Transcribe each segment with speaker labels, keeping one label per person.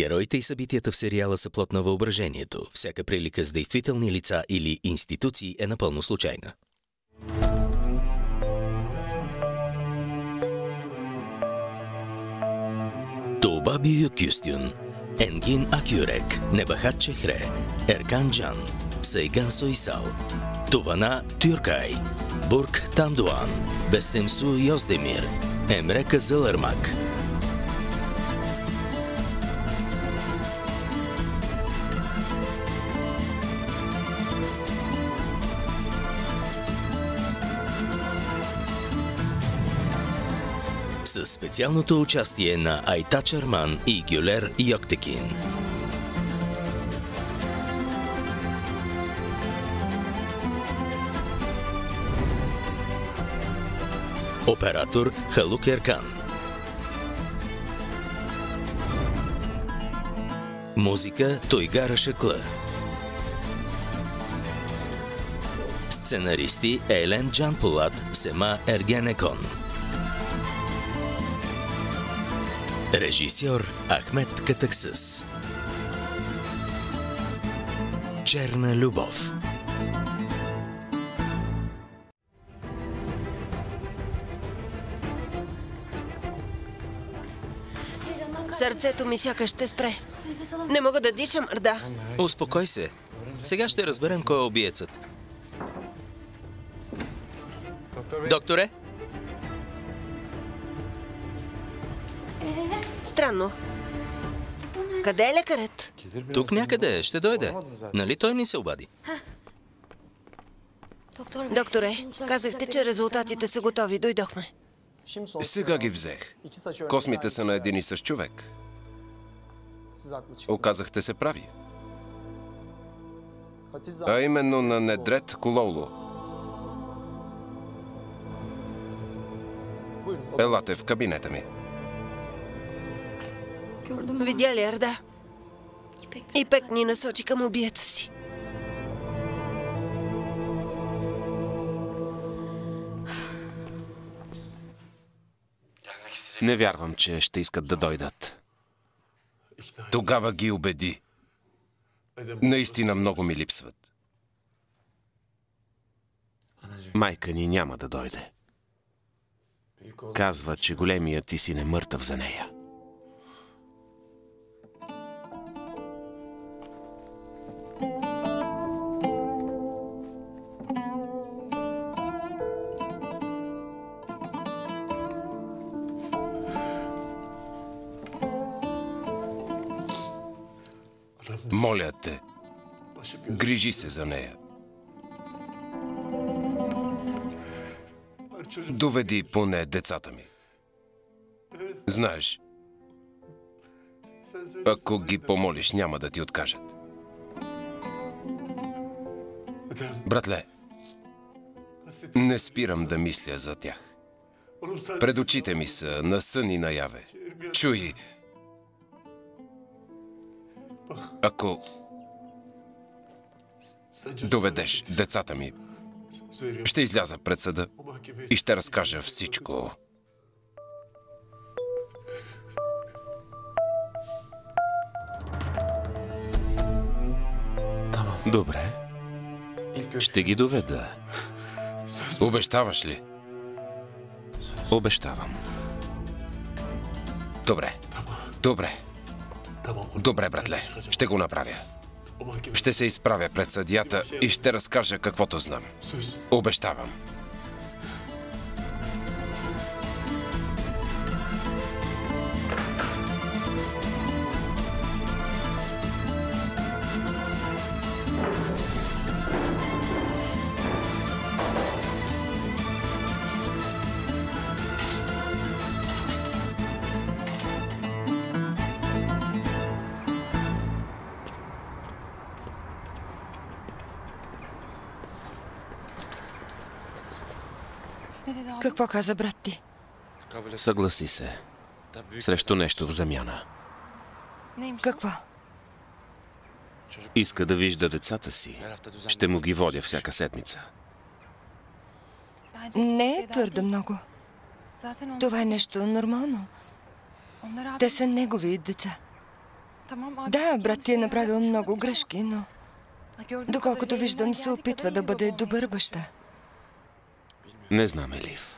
Speaker 1: Героите и събитията в сериала са плод на въображението. Всяка прилика с действителни лица или институции е напълно случайна. Tuğba Büyüküstün, Engin Akyürek, Nebahat Çehre, Erkan Can, Seygan Soysal, Tuvana Türkay, Burk Tandoğan, Bestemsu Yozdemir, Emre Kızılırmak. Със специалното участие на Айтач Арман и Гюлер Йоктекин. Оператор Халук Еркан. Музика Тойгара Шакла. Сценаристи Елен Джанпулат, Сема Ергенекон. Режисьор Ахмет Катаксъс. Черна любов.
Speaker 2: Сърцето ми сякаш ще спре. Не мога да дишам, Арда.
Speaker 1: Успокой се. Сега ще разберем кой е убиецът. Докторе?
Speaker 2: Странно. Къде е лекарят?
Speaker 1: Тук някъде е, ще дойде. Нали той ни се обади?
Speaker 2: Докторе, казахте, че резултатите са готови. Дойдохме.
Speaker 3: Сега ги взех. Космите са на един и същ човек. Оказахте се прави. А именно на Недрет Колоулу. Елате в кабинета ми.
Speaker 2: Видя ли, Арда? Ипек ни насочи към убиеца си.
Speaker 4: Не вярвам, че ще искат да дойдат.
Speaker 3: Тогава ги убеди. Наистина много ми липсват.
Speaker 4: Майка ни няма да дойде. Казва, че големият ти син е мъртъв за нея.
Speaker 3: Моля те, грижи се за нея. Доведи поне децата ми. Знаеш, ако ги помолиш, няма да ти откажат. Братле, не спирам да мисля за тях. Пред очите ми са на сън и наяве. Чуй, ако доведеш децата ми, ще изляза пред съда и ще разкажа всичко.
Speaker 4: Добре. Ще ги доведа.
Speaker 3: Обещаваш ли?
Speaker 4: Обещавам.
Speaker 3: Добре. Добре. Добре, братле. Ще го направя. Ще се изправя пред съдията и ще разкажа каквото знам. Обещавам.
Speaker 2: Какво каза брат ти?
Speaker 4: Съгласи се. Срещу нещо в замяна.
Speaker 2: Какво?
Speaker 4: Иска да вижда децата си. Ще му ги водя всяка седмица.
Speaker 2: Не е твърде много. Това е нещо нормално. Те са негови деца.
Speaker 5: Да, брат ти е направил много грешки, но доколкото виждам, се опитва да бъде добър баща.
Speaker 4: Не знам, Елиф.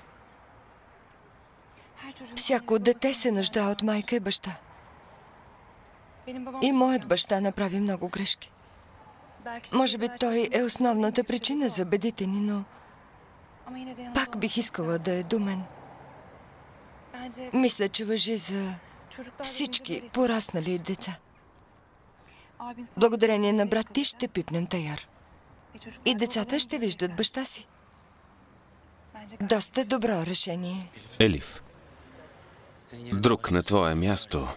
Speaker 5: Всяко дете се нуждае от майка и баща. И моят баща направи много грешки. Може би той е основната причина за бедите ни, но пак бих искала да е до мен. Мисля, че важи за всички пораснали деца. Благодарение на брат ти ще пипнем таяр. И децата ще виждат баща си. Доста добро решение.
Speaker 4: Елиф, друг на твое място,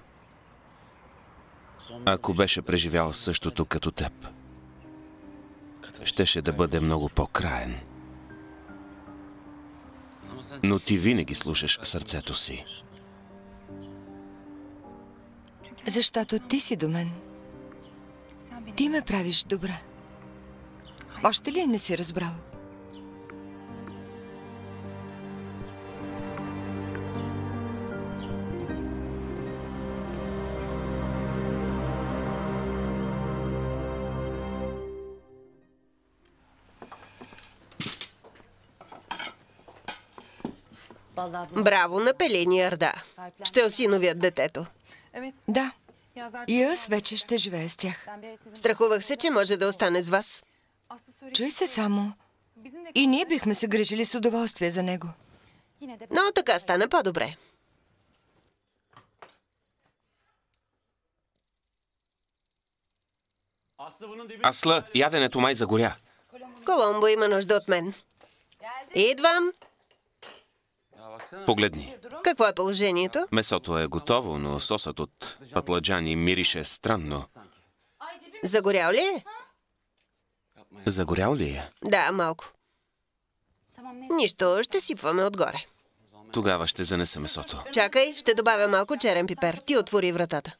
Speaker 4: ако беше преживял същото като теб, щеше да бъде много по-краен. Но ти винаги слушаш сърцето си.
Speaker 5: Защото ти си до мен. Ти ме правиш добра. Още ли не си разбрал?
Speaker 2: Браво на Пелин и Арда. Ще осиновят детето.
Speaker 5: Да. И аз вече ще живея с тях.
Speaker 2: Страхувах се, че може да остане с вас.
Speaker 5: Чуй се само. И ние бихме се грижили с удоволствие за него.
Speaker 2: Но така стана по-добре.
Speaker 4: Асла, яденето май загоря.
Speaker 2: Коломбо има нужда от мен. Идвам.
Speaker 4: Погледни.
Speaker 2: Какво е положението?
Speaker 4: Месото е готово, но сосът от патладжани мирише странно.
Speaker 2: Загорял ли е?
Speaker 4: Загорял ли е?
Speaker 2: Да, малко. Нищо, ще сипваме отгоре.
Speaker 4: Тогава ще занеса месото.
Speaker 2: Чакай, ще добавя малко черен пипер. Ти отвори вратата.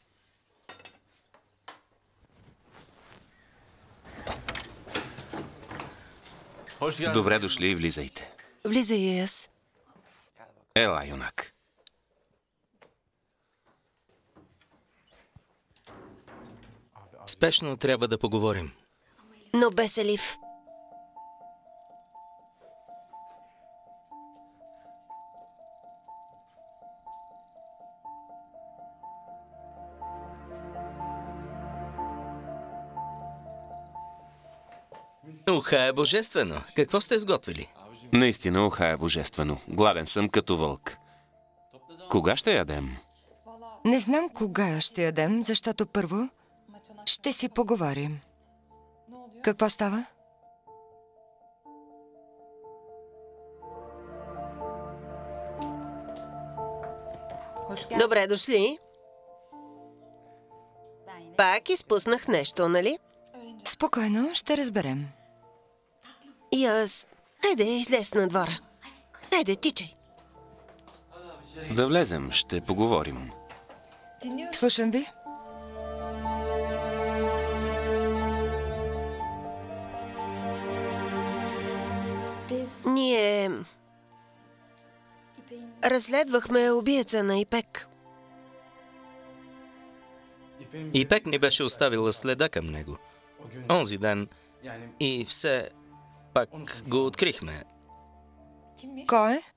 Speaker 4: Добре дошли и влизайте.
Speaker 2: Влизай и аз.
Speaker 4: Ела, юнак.
Speaker 1: Спешно трябва да поговорим.
Speaker 2: Но без Елиф.
Speaker 1: Уха е божествено. Какво сте сготвили?
Speaker 4: Наистина уха е божествено. Гладен съм като вълк. Кога ще ядем?
Speaker 5: Не знам кога ще ядем, защото първо ще си поговорим. Какво става?
Speaker 2: Добре дошли. Пак изпуснах нещо, нали?
Speaker 5: Спокойно, ще разберем.
Speaker 2: И аз... Хайде, излез на двора. Хайде, тичай.
Speaker 4: Да влезем, ще поговорим.
Speaker 5: Слушам ви.
Speaker 2: Ние... разследвахме убиеца на Ипек.
Speaker 1: Ипек ни беше оставила следа към него. Онзи ден. И все пак го открихме.
Speaker 5: Кой е?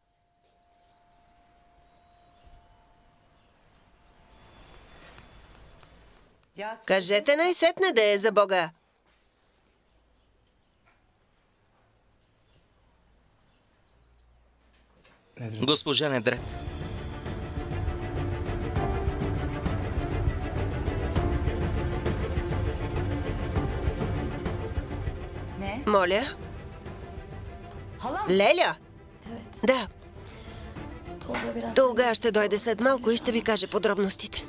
Speaker 2: Кажете най-сетне да е за Бога.
Speaker 1: Госпожа Недрет.
Speaker 2: Моля? Леля? Да. Толга ще дойде след малко и ще ви каже подробностите.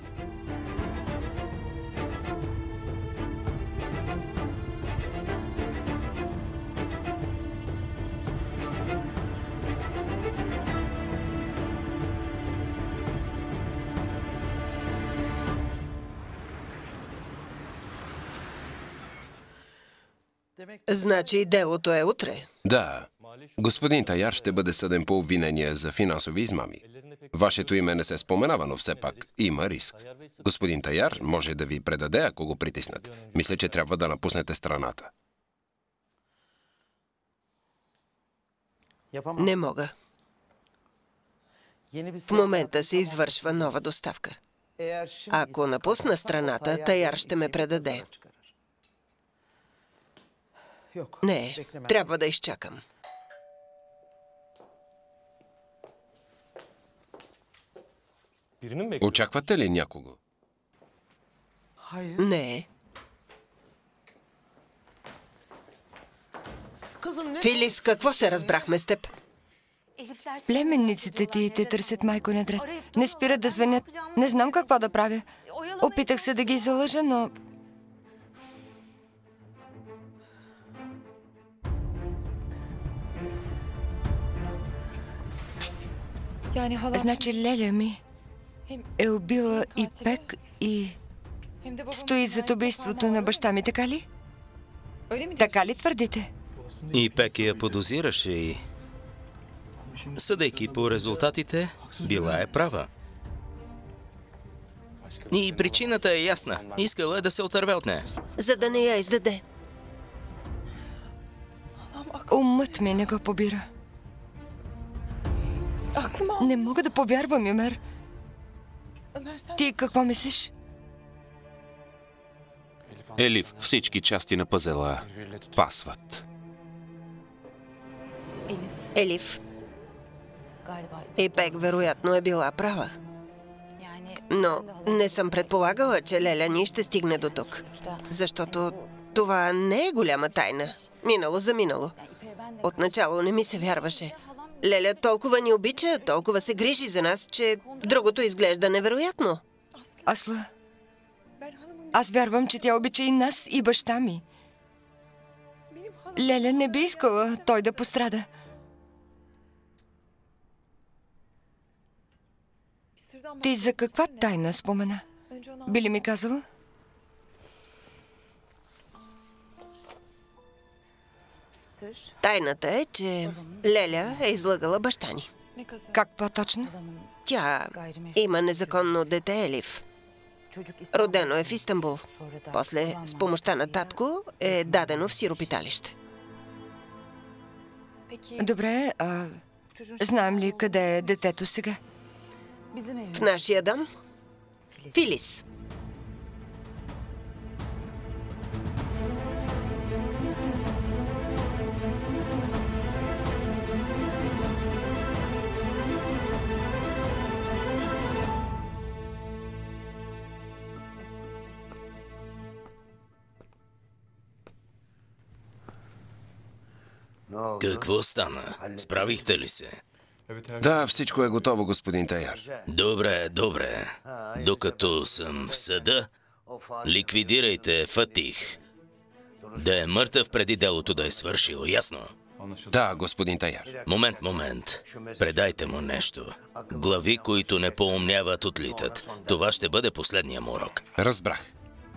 Speaker 2: Значи делото е утре.
Speaker 3: Да. Господин Таяр ще бъде съден по обвинение за финансови измами. Вашето име не се споменава, но все пак има риск. Господин Таяр може да ви предаде, ако го притиснат. Мисля, че трябва да напуснете страната.
Speaker 2: Не мога. В момента се извършва нова доставка. Ако напусна страната, Таяр ще ме предаде. Не, трябва да изчакам.
Speaker 3: Очаквате ли някого?
Speaker 2: Не. Филис, какво се разбрахме с теб?
Speaker 5: Племенниците ти те търсят, майко надред. Не спират да звънят. Не знам какво да правя. Опитах се да ги залъжа, но... Значи Леля ми е убила Ипек и стои зад убийството на баща ми, така ли? Така ли твърдите?
Speaker 1: Ипек я подозираше и... Съдейки по резултатите, била е права. И причината е ясна. Искала е да се отърве от нея.
Speaker 2: За да не я издаде.
Speaker 5: Умът ми не го побира. Не мога да повярвам, Юмер. Ти какво мислиш?
Speaker 4: Елиф, всички части на пъзела пасват.
Speaker 2: Елиф. Ипек вероятно е била права. Но не съм предполагала, че Леля ни ще стигне до тук. Защото това не е голяма тайна. Минало за минало. Отначало не ми се вярваше. Леля толкова ни обича, толкова се грижи за нас, че другото изглежда невероятно.
Speaker 5: Асла, аз вярвам, че тя обича и нас, и баща ми. Леля не би искала той да пострада. Ти за каква тайна спомена? Би ли ми казала?
Speaker 2: Тайната е, че Леля е излъгала баща ни.
Speaker 5: Как по-точно?
Speaker 2: Тя има незаконно дете Елиф. Родено е в Истанбул. После, с помощта на татко, е дадено в сиропиталище.
Speaker 5: Добре, знаем ли къде е детето сега?
Speaker 2: В нашия дом? Филис.
Speaker 1: Какво стана? Справихте ли се?
Speaker 3: Да, всичко е готово, господин Таяр.
Speaker 1: Добре, добре. Докато съм в съда, ликвидирайте Фатих. Да е мъртъв преди делото да е свършило, ясно?
Speaker 3: Да, господин Таяр.
Speaker 1: Момент. Предайте му нещо. Глави, които не поумняват, отлитат. Това ще бъде последния му урок.
Speaker 3: Разбрах.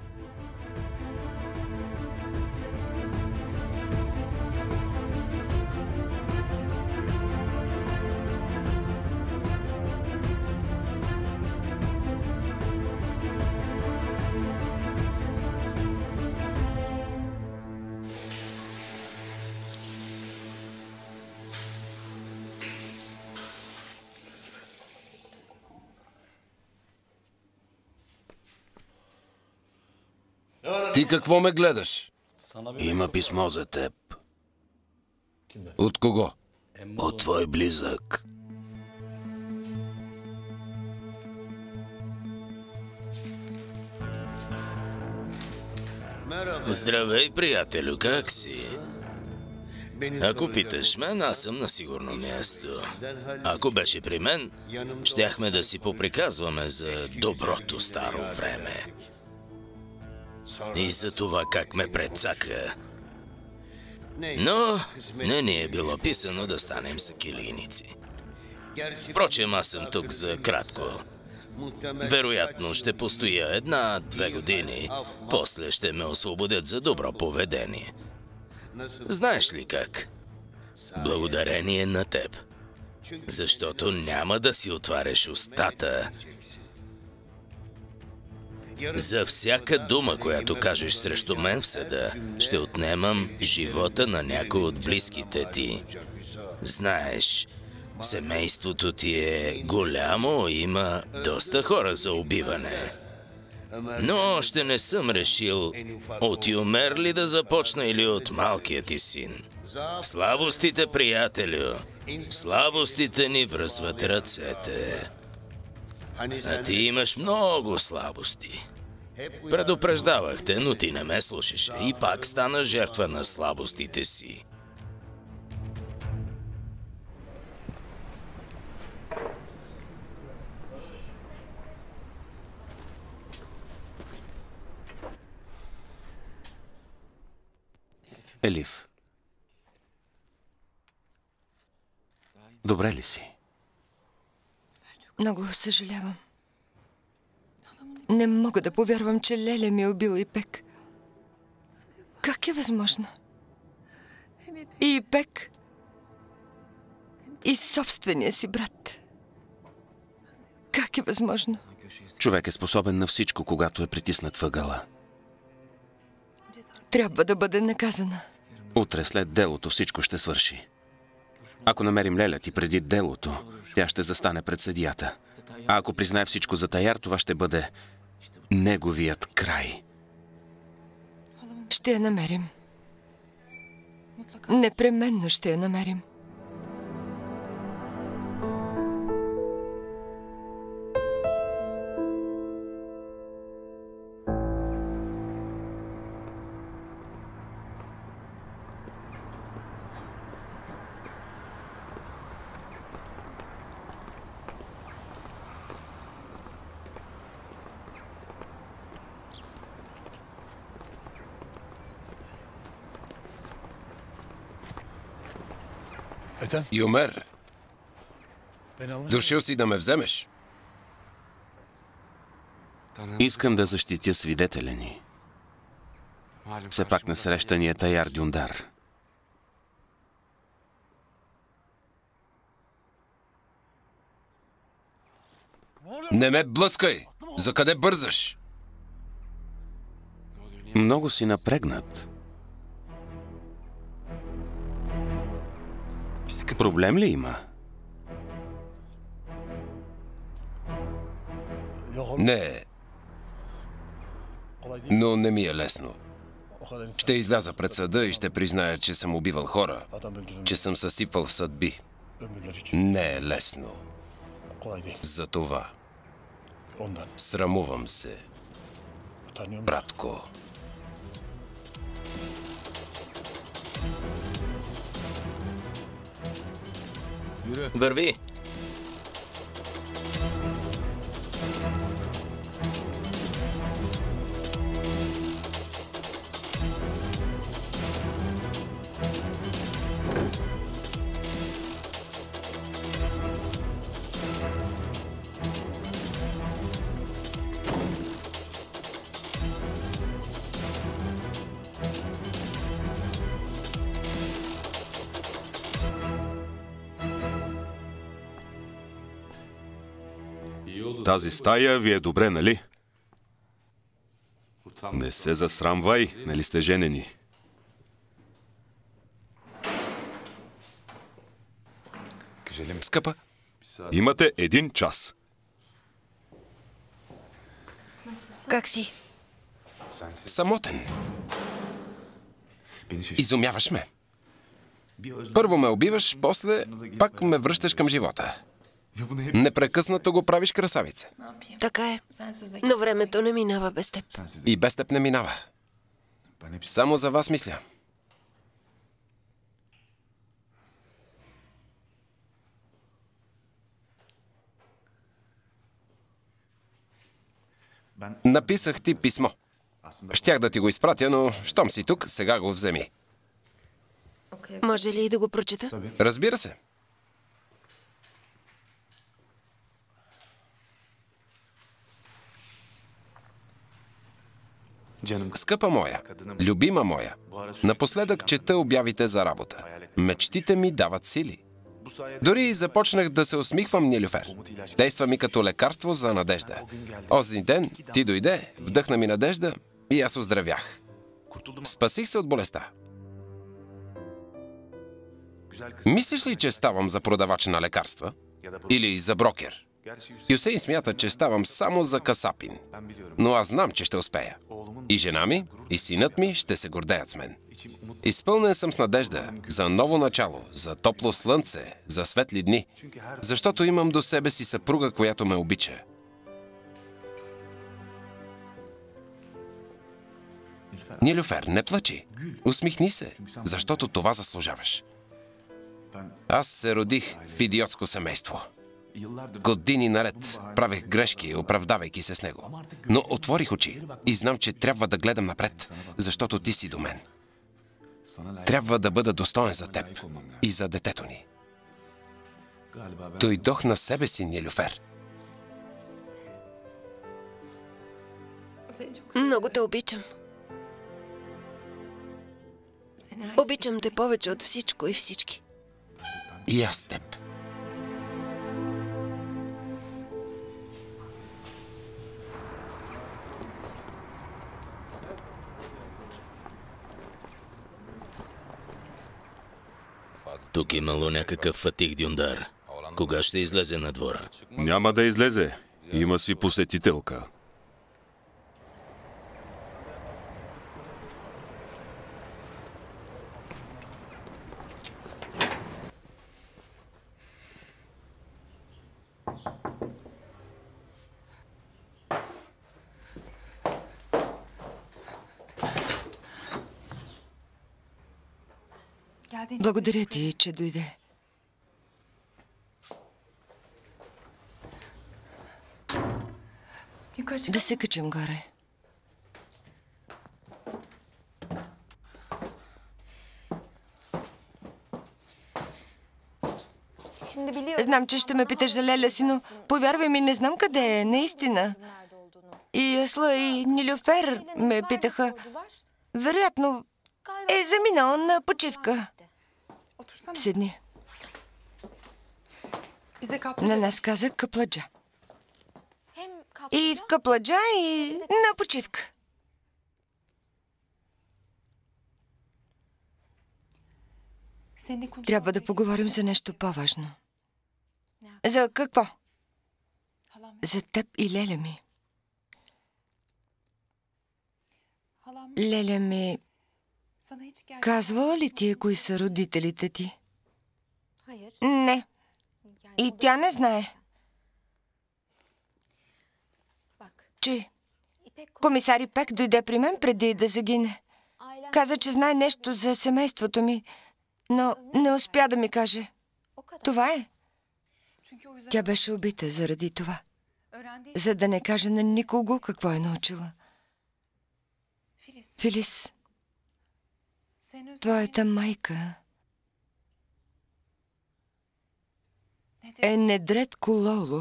Speaker 3: Ти какво ме гледаш?
Speaker 1: Има писмо за теб.
Speaker 3: От кого?
Speaker 1: От твой близък. Здравей, приятелю, как си? Ако питаш мен, аз съм на сигурно място. Ако беше при мен, щяхме да си поприказваме за доброто старо време. И за това как ме прецака. Но не ни е било писано да станем сакилийници. Впрочем, аз съм тук за кратко. Вероятно ще постоя 1-2 години, после ще ме освободят за добро поведение. Знаеш ли как? Благодарение на теб. Защото няма да си отваряш устата. За всяка дума, която кажеш срещу мен в съда, ще отнемам живота на някой от близките ти. Знаеш, семейството ти е голямо, има доста хора за убиване. Но още не съм решил от Юмер ли да започна или от малкия ти син. Слабостите, приятелю, слабостите ни връзват ръцете. А ти имаш много слабости. Предупреждавах те, но ти не ме слушаше и пак стана жертва на слабостите си.
Speaker 4: Елиф. Добре ли си?
Speaker 5: Много съжалявам. Не мога да повярвам, че Леля ми е убила Ипек. Как е възможно? И Ипек, и собствения си брат. Как е възможно?
Speaker 4: Човек е способен на всичко, когато е притиснат въгъла.
Speaker 5: Трябва да бъде наказана.
Speaker 4: Утре след делото всичко ще свърши. Ако намерим Леля ти преди делото, тя ще застане пред съдията. А ако признае всичко за Таяр, това ще бъде неговият край.
Speaker 5: Ще я намерим. Непременно ще я намерим.
Speaker 3: Юмер, дошъл си да ме вземеш?
Speaker 4: Искам да защитя свидетеля ни. Все пак насреща ни е Таяр Дюндар.
Speaker 3: Не ме блъскай! За къде бързаш?
Speaker 4: Много си напрегнат. Проблем ли има?
Speaker 3: Не. Но не ми е лесно. Ще изляза пред съда и ще призная, че съм убивал хора, че съм съсипвал съдби. Не е лесно. Затова срамувам се, братко.
Speaker 1: Върви!
Speaker 6: Тази стая ви е добре, нали? Не се засрамвай, нали сте женени?
Speaker 3: Скъпа,
Speaker 6: Имате 1 час.
Speaker 2: Как си?
Speaker 3: самотен. Изумяваш ме. Първо ме убиваш, после пак ме връщаш към живота. Непрекъснато го правиш красавица.
Speaker 2: Така е. Но времето не минава без теб.
Speaker 3: И без теб не минава. Само за вас мисля. Написах ти писмо. Щях да ти го изпратя, но щом си тук, сега го вземи.
Speaker 2: Може ли да го прочета?
Speaker 3: Разбира се. Скъпа моя, любима моя, напоследък чета обявите за работа. Мечтите ми дават сили. Дори започнах да се усмихвам, Нилюфер. Действа ми като лекарство за надежда. Онзи ден ти дойде, вдъхна ми надежда и аз оздравях. Спасих се от болестта. Мислиш ли, че ставам за продавач на лекарства? Или за брокер? Юсейн смята, че ставам само за касапин. Но аз знам, че ще успея. И жена ми, и синът ми ще се гордеят с мен. Изпълнен съм с надежда за ново начало, за топло слънце, за светли дни, защото имам до себе си съпруга, която ме обича. Нилюфер, не плачи. Усмихни се, защото това заслужаваш. Аз се родих в идиотско семейство. Години наред правех грешки, оправдавайки се с него. Но отворих очи и знам, че трябва да гледам напред, защото ти си до мен. Трябва да бъда достоен за теб и за детето ни. Дойдох на себе си, Нилюфер.
Speaker 2: Много те обичам. Обичам те повече от всичко и всички.
Speaker 3: И аз теб.
Speaker 1: Тук имало някакъв Фатих Дюндар. Кога ще излезе на двора?
Speaker 6: Няма да излезе. Има си посетителка.
Speaker 5: Благодаря ти, че дойде. Да се качим горе. Знам, че ще ме питаш за Леля си, но повярвай ми, не знам къде е, наистина. И Асла, и Нилюфер ме питаха. Вероятно е заминал на почивка. Седни. На нас каза Капладжа. И в Капладжа, и на почивка. Трябва да поговорим за нещо по-важно. За какво? За теб и Леля ми. Леля ми казвала ли ти кои са родителите ти? Не. И тя не знае. Че комисар Ипек дойде при мен преди да загине. Каза, че знае нещо за семейството ми, но не успя да ми каже. Това е. Тя беше убита заради това. За да не каже на никого какво е научила. Филис, твоята майка е Недрет Кулоло.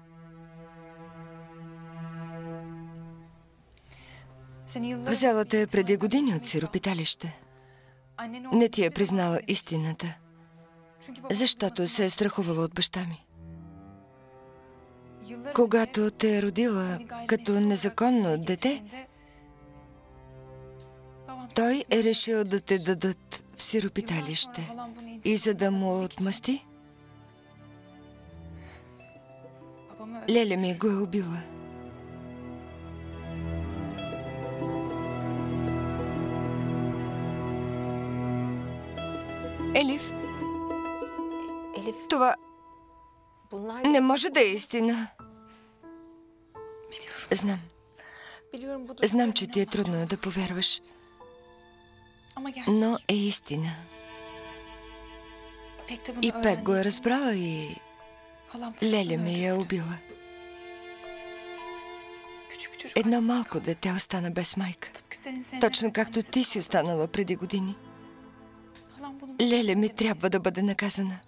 Speaker 5: Взела те преди години от сиропиталище. Не ти е признала истината, защото се е страхувала от баща ми. Когато те е родила като незаконно дете, той е решил да те дадат в сиропиталище. И за да му отмъсти, Леля ми го е убила. Елиф, това не може да е истина. Знам. Знам, че ти е трудно да повярваш. Но е истина. И Пек го е разбрала и Леля ми я убила. Едно малко дете остана без майка. Точно както ти си останала преди години. Леля ми трябва да бъде наказана.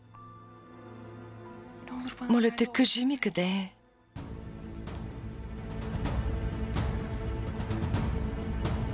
Speaker 5: Моля те, кажи ми къде е.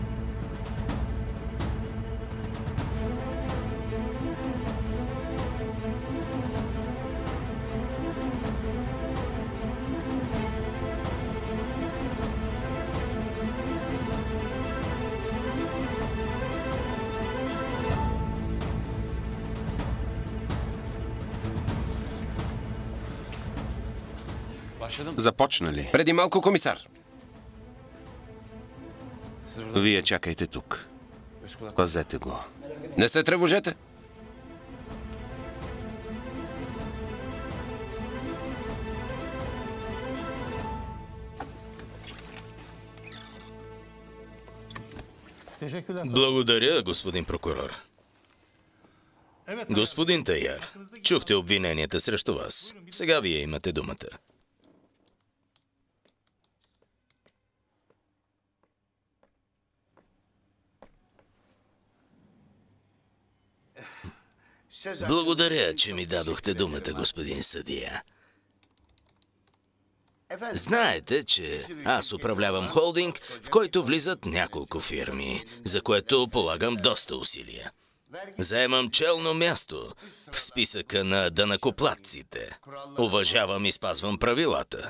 Speaker 4: Започнали.
Speaker 3: Преди малко, комисар.
Speaker 4: Вие чакайте тук. Пазете го.
Speaker 3: Не се тревожете.
Speaker 1: Благодаря, господин прокурор. Господин Таяр, чухте обвиненията срещу вас. Сега вие имате думата. Благодаря, че ми дадохте думата, господин съдия. Знаете, че аз управлявам холдинг, в който влизат няколко фирми, за което полагам доста усилия. Заемам челно място в списъка на данъкоплатците. Уважавам и спазвам правилата.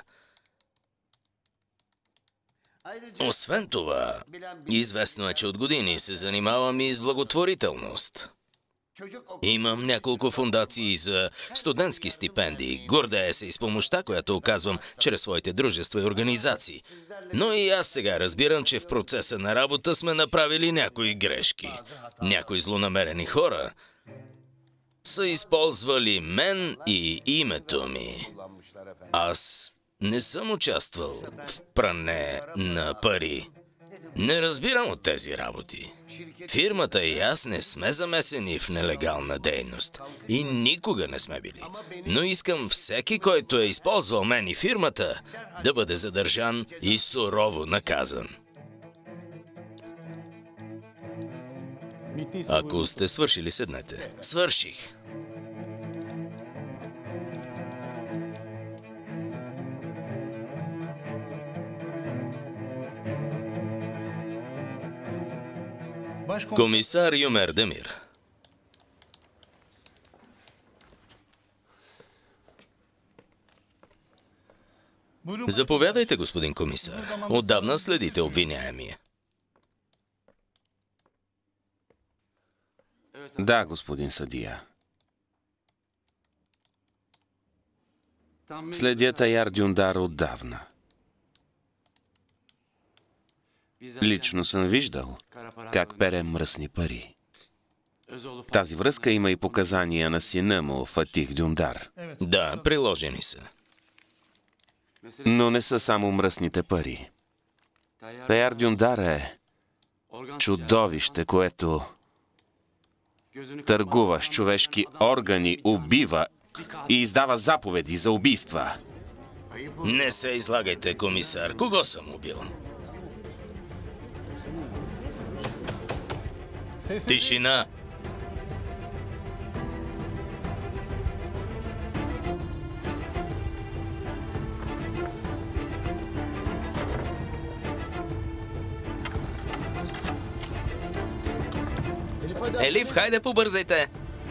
Speaker 1: Освен това, известно е, че от години се занимавам и с благотворителност. Имам няколко фондации за студентски стипендии. Гордея се и с помощта, която оказвам чрез своите дружества и организации. Но и аз сега разбирам, че в процеса на работа сме направили някои грешки. Някои злонамерени хора са използвали мен и името ми. Аз не съм участвал в пране на пари. Не разбирам от тези работи. Фирмата и аз не сме замесени в нелегална дейност. И никога не сме били. Но искам всеки, който е използвал мен и фирмата, да бъде задържан и сурово наказан. Ако сте свършили, седнете. Свърших. Комисар Юмер Демир. Заповядайте, господин комисар. Отдавна следите обвиняемия.
Speaker 4: Да, господин съдия. Следя Таяр Дюндар отдавна. Лично съм виждал как пере мръсни пари. В тази връзка има и показания на сина му, Фатих Дюндар.
Speaker 1: Да, приложени са.
Speaker 4: Но не са само мръсните пари. Таяр Дюндар е чудовище, което търгува с човешки органи, убива и издава заповеди за убийства.
Speaker 1: Не се излагайте, комисар. Кого съм убил? Тишина! Елиф, хайде побързайте!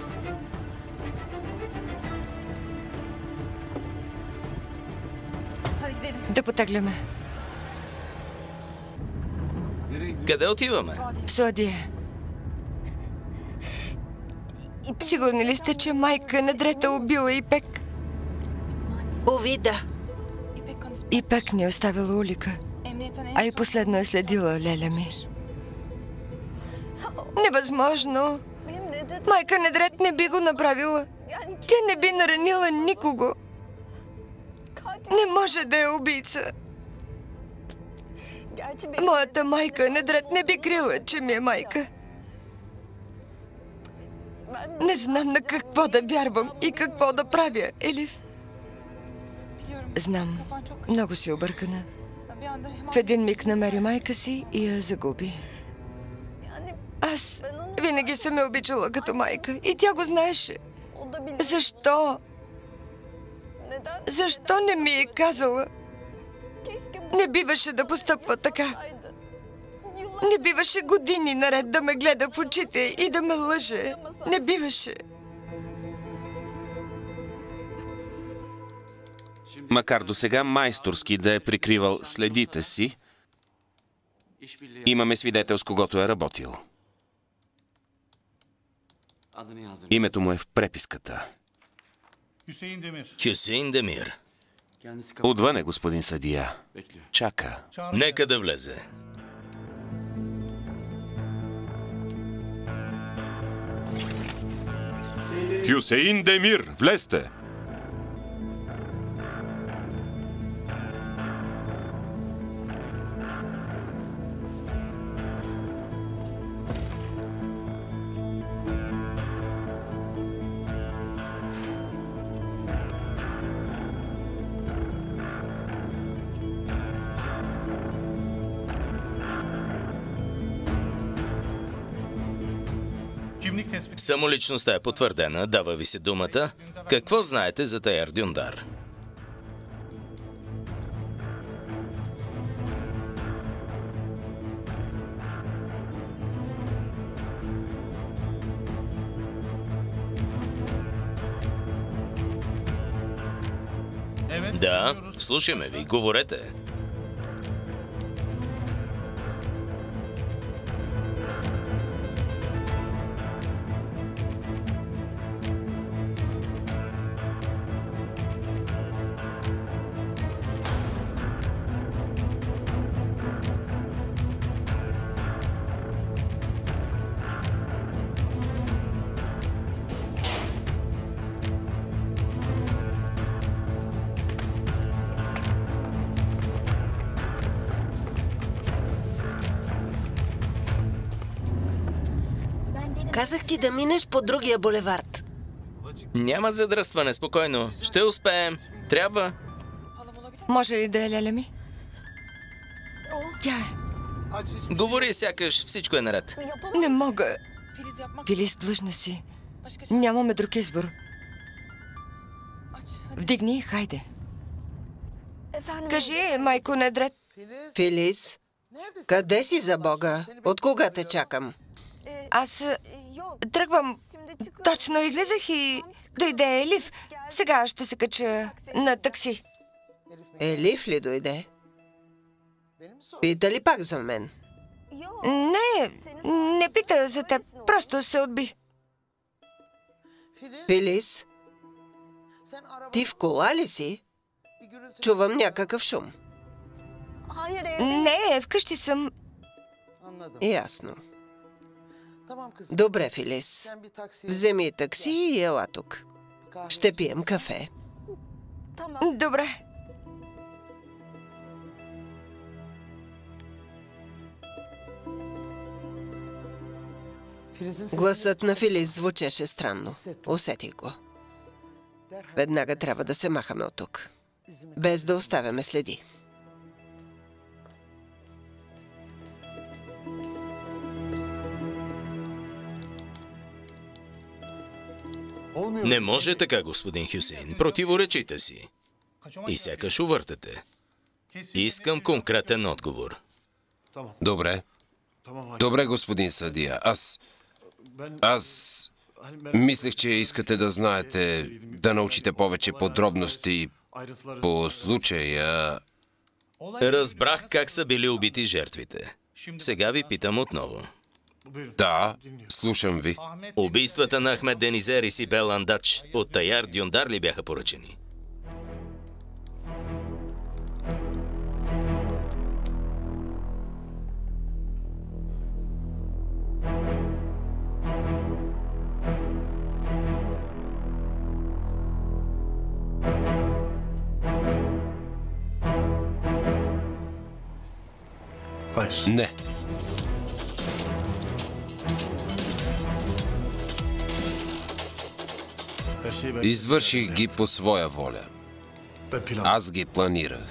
Speaker 5: Да потегляме.
Speaker 1: Къде отиваме?
Speaker 5: В Суадия. Сигурни ли сте, че майка на Дрета убила Ипек?
Speaker 2: Ови, да.
Speaker 5: Ипек ни е оставила улика, а и последно е следила леля ми. Невъзможно! Майка на Дрет не би го направила. Тя не би наранила никого. Не може да е убийца. Моята майка Недрет не би крила, че ми е майка. Не знам на какво да вярвам и какво да правя, Елиф. Знам, много си объркана. В един миг намери майка си и я загуби. Аз винаги съм я обичала като майка и тя го знаеше. Защо? Защо не ми е казала? Не биваше да постъпва така. Не биваше години наред да ме гледа в очите и да ме лъже. Не биваше.
Speaker 4: Макар досега майсторски да е прикривал следите си, имаме свидетел, с когото е работил. Името му е в преписката.
Speaker 1: Хюсейн Демир.
Speaker 4: Отвън е, господин съдия. Чака.
Speaker 1: Нека да влезе.
Speaker 6: Хюсеин Демир, влезте!
Speaker 1: Самоличността е потвърдена. Дава ви се думата. Какво знаете за Таяр Дюндар? Да, слушаме ви. Говорете.
Speaker 2: Казах ти да минеш по другия булевард.
Speaker 1: Няма задръстване, спокойно. Ще успеем. Трябва.
Speaker 5: Може ли да е леля ми? Тя е.
Speaker 1: Говори, сякаш всичко е наред.
Speaker 5: Не мога. Филис, длъжна си. Нямаме друг избор. Вдигни, хайде. Кажи, майко Недред.
Speaker 2: Филис, къде си за Бога? От кога те чакам?
Speaker 5: Аз тръгвам. Точно излизах и дойде Елиф. Сега ще се кача на такси.
Speaker 2: Елиф ли дойде? Пита ли пак за мен?
Speaker 5: Не пита за теб. Просто се отби.
Speaker 2: Филис, ти в кола ли си? Чувам някакъв шум.
Speaker 5: Не, вкъщи съм.
Speaker 2: Ясно. Добре, Филис. Вземи такси и ела тук. Ще пием кафе.
Speaker 5: Добре.
Speaker 2: Гласът на Филис звучеше странно. Усетих го. Веднага трябва да се махаме от тук. Без да оставяме следи.
Speaker 1: Не може така, господин Хюсейн. Противоречите си. И сякаш увъртате. Искам конкретен отговор.
Speaker 3: Добре. Добре, господин съдия. Аз мислех, че искате да знаете, да научите повече подробности по случая.
Speaker 1: Разбрах как са били убити жертвите. Сега ви питам отново.
Speaker 3: Да, слушам ви.
Speaker 1: Убийствата на Ахмед Денизер и Сибел Андач от Таяр Дюндар ли бяха поръчени?
Speaker 3: Не. Извърших ги по своя воля. Аз ги планирах.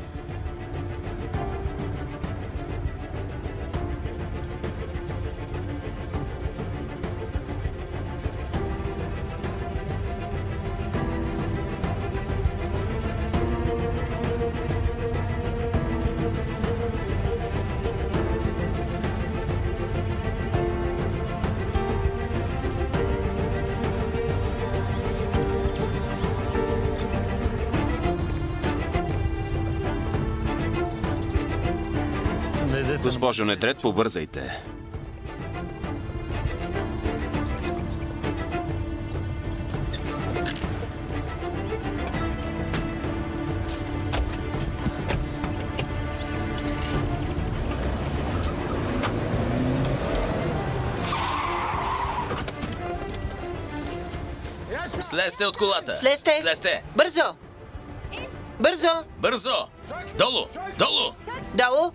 Speaker 4: Госпожо Недред, побързайте.
Speaker 1: Слезте от колата!
Speaker 2: Слезте!
Speaker 1: Слезте!
Speaker 2: Бързо! Бързо!
Speaker 1: Бързо! Долу! Долу!
Speaker 2: Долу!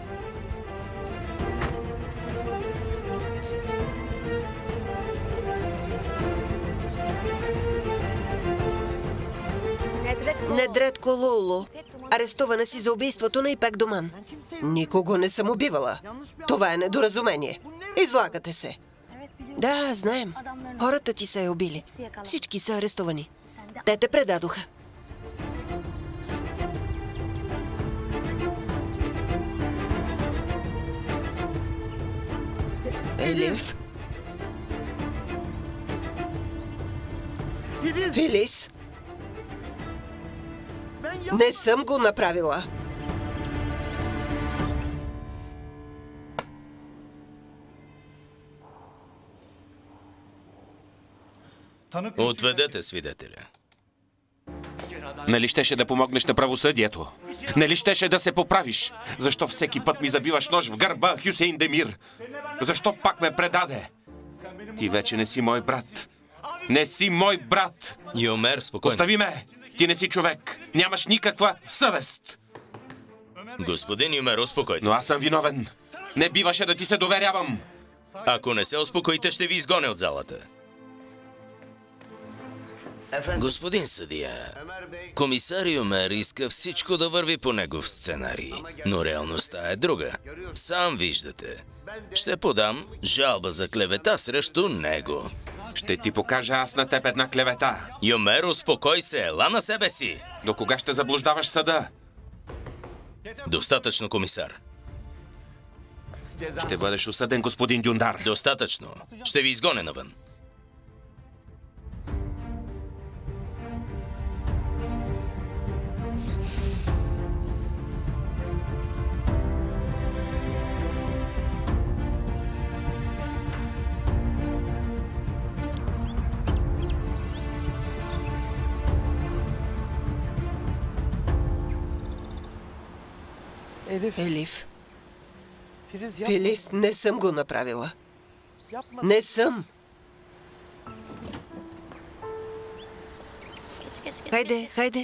Speaker 2: Недред Колулу. Арестувана си за убийството на Ипек Доман. Никого не съм убивала. Това е недоразумение. Излагате се. Да, знаем. Хората ти са я убили. Всички са арестувани. Те те предадоха. Елиф? Филис? Не съм го направила.
Speaker 1: Отведете свидетеля.
Speaker 4: Нали щеше да помогнеш на правосъдието? Нали щеше да се поправиш? Защо всеки път ми забиваш нож в гърба, Хюсейн Демир? Защо пак ме предаде? Ти вече не си мой брат. Не си мой брат!
Speaker 1: Юмер, спокойно.
Speaker 4: Остави ме! Ти не си човек. Нямаш никаква съвест.
Speaker 1: Господин Юмер, успокойте
Speaker 4: Но
Speaker 1: се.
Speaker 4: аз съм виновен. Не биваше да ти се доверявам.
Speaker 1: Ако не се успокоите, ще ви изгоня от залата. Господин съдия, комисар Юмер иска всичко да върви по негов сценарий, но реалността е друга. Сам виждате. Ще подам жалба за клевета срещу него.
Speaker 4: Ще ти покажа аз на теб една клевета.
Speaker 1: Юмер, успокой се, ела на себе си.
Speaker 4: До кога ще заблуждаваш съда?
Speaker 1: Достатъчно, комисар.
Speaker 4: Ще бъдеш осъден, господин Дюндар.
Speaker 1: Достатъчно. Ще ви изгоня навън.
Speaker 2: Елиф. Филис, не съм го направила. Не съм. Хайде, хайде.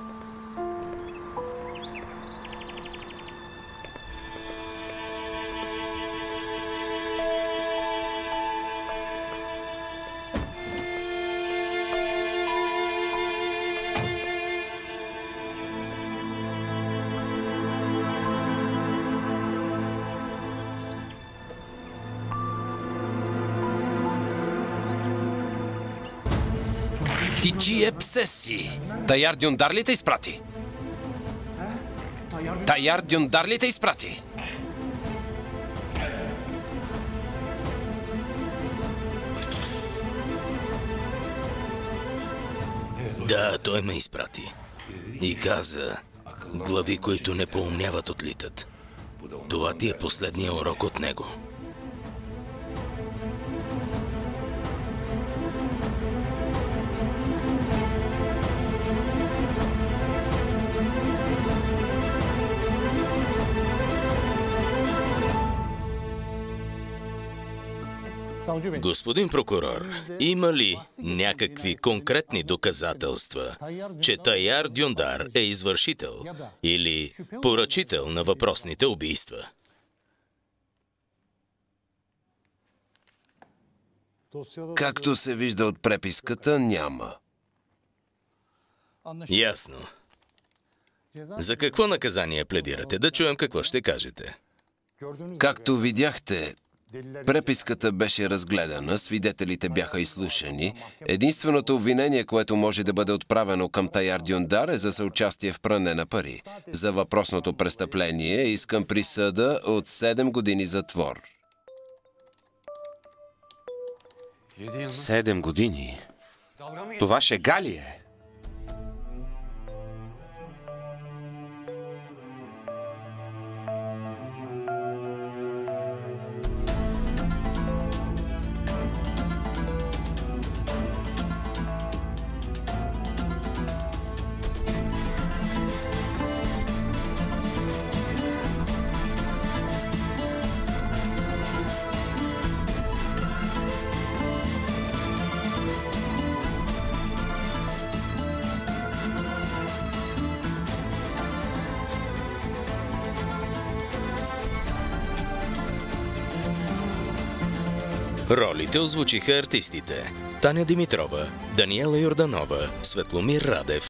Speaker 3: Ти чие псе си? Таяр Дюндар ли те изпрати? Таяр Дюндар ли те изпрати?
Speaker 1: Да, той ме изпрати. И каза, глави, които не поумняват, отлитат. Това ти е последния урок от него. Господин прокурор, има ли някакви конкретни доказателства, че Таяр Дюндар е извършител или поръчител на въпросните убийства?
Speaker 3: Както се вижда от преписката, няма.
Speaker 1: Ясно. За какво наказание пледирате? Да чуем какво ще кажете.
Speaker 3: Както видяхте, преписката беше разгледана, свидетелите бяха изслушани. Единственото обвинение, което може да бъде отправено към Таяр Дюндар, е за съучастие в пране на пари. За въпросното престъпление искам присъда от 7 години затвор.
Speaker 4: 7 години? Това шега ли е?
Speaker 1: Ролите озвучиха артистите Таня Димитрова, Даниела Йорданова, Светломир Радев,